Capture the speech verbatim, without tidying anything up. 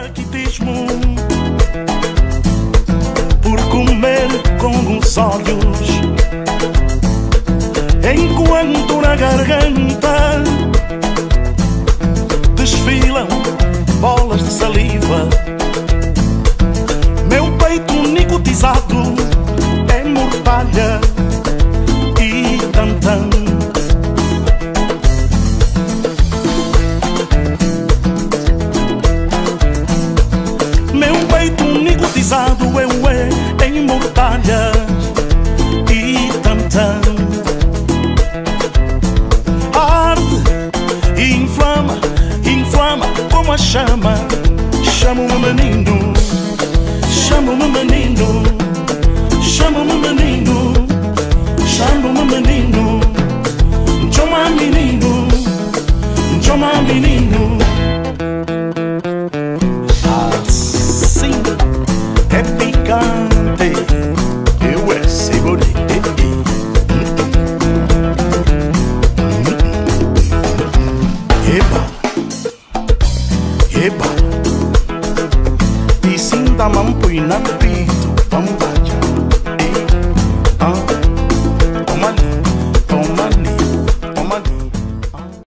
raquitismo por comer com os olhos, enquanto na garganta desfilam bolas de saliva. Meu peito nicotizado é mortalha e tantã. Meu peito nicotizado eu é em mortalha e tantã. Arde e inflama, inflama como a chama. Chama-me menino, chama-me menino, chama-me menino, chama-me menino, chama menino, chama menino. Assim é picante, eu é segurei. Eba, eba.